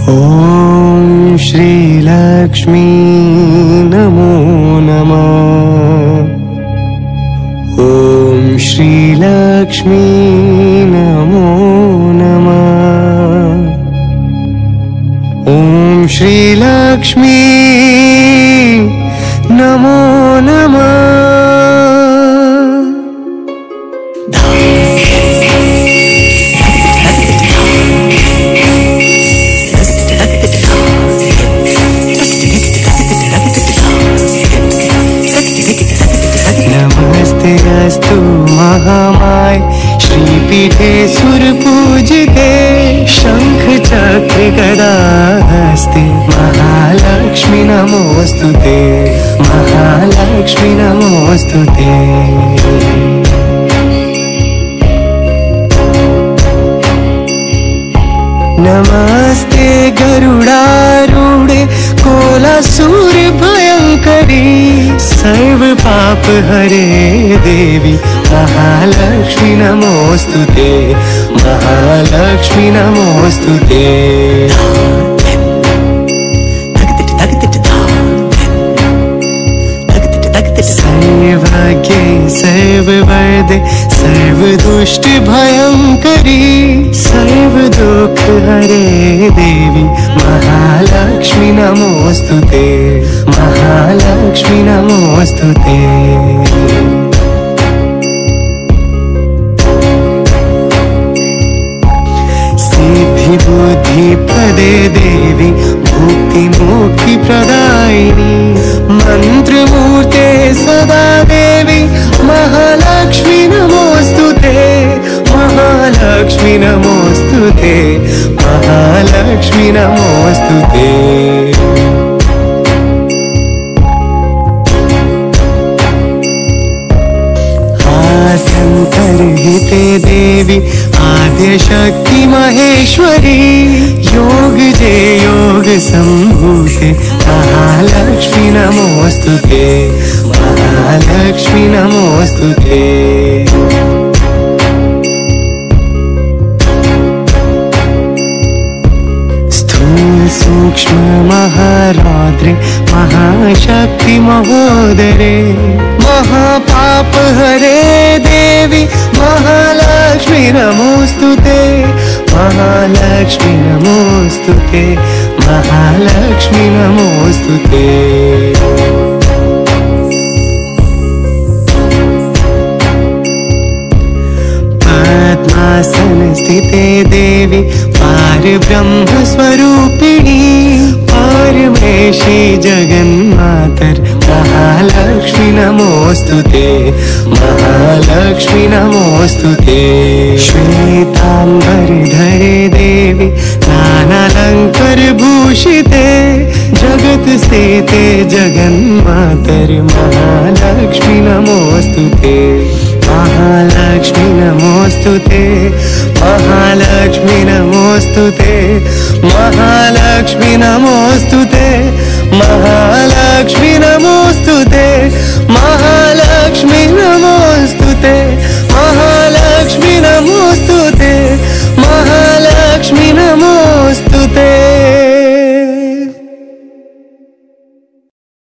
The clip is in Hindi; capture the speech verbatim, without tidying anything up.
ॐ श्रीलक्ष्मी नमो नमः। ॐ श्रीलक्ष्मी नमो नमः। ॐ श्रीलक्ष्मी नमो नमः। नमस्तेऽस्तु महामाय श्रीपीठे सुरपूजिते, शंख चक्र गदा हस्ते महालक्ष्मी नमोस्तुते, महालक्ष्मी नमोस्तुते। नमस्ते गरुडारूढे कोलासूर भयंकरी, सर्व पाप हरे देवी महालक्ष्मी नमोस्तुते, महालक्ष्मी नमोस्तुते। सर्वज्ञे सर्ववरदे सर्वदुष्ट भयंकरी, सर्व दुख हरे देवी महालक्ष्मी नमोस्तुते, महालक्ष्मी नमोस्तुते। सिद्धि बुद्धि प्रदे देवी भुक्ति मुक्ति प्रदायिनी, मंत्र मूर्ते सदा देवी महालक्ष्मी नमोस्तुते, महालक्ष्मी नमोस्तुते, महालक्ष्मी नमोस्तुते। आद्यन्तर्हिते देवी आद्य शक्ति महेश्वरी, योग जे योग संभूते महालक्ष्मी नमोस्तुते, महालक्ष्मी नमोस्तुते। स्थूल सूक्ष्म महारौद्रे महाशक्ति महोदरे, महापाप हरे देवी महालक्ष्मी नमोस्तुते, महालक्ष्मी नमोस्तुते, महालक्ष्मी नमोस्तुते। पद्मासन स्थिते देवी पार ब्रह्म स्वरूपिणी, परमेशी जगन्मातर महालक्ष्मी नमोस्तुते, महालक्ष्मी नमोस्तुते। श्वेतांबर धरे देवी नानालंकार भूषिते, जगत स्थिते जगन्मातर महालक्ष्मी नमोस्तुते, महालक्ष्मी नमोस्तुते, महालक्ष्मी नमोस्तुते, महालक्ष्मी नमोस्तुते, महालक्ष्मी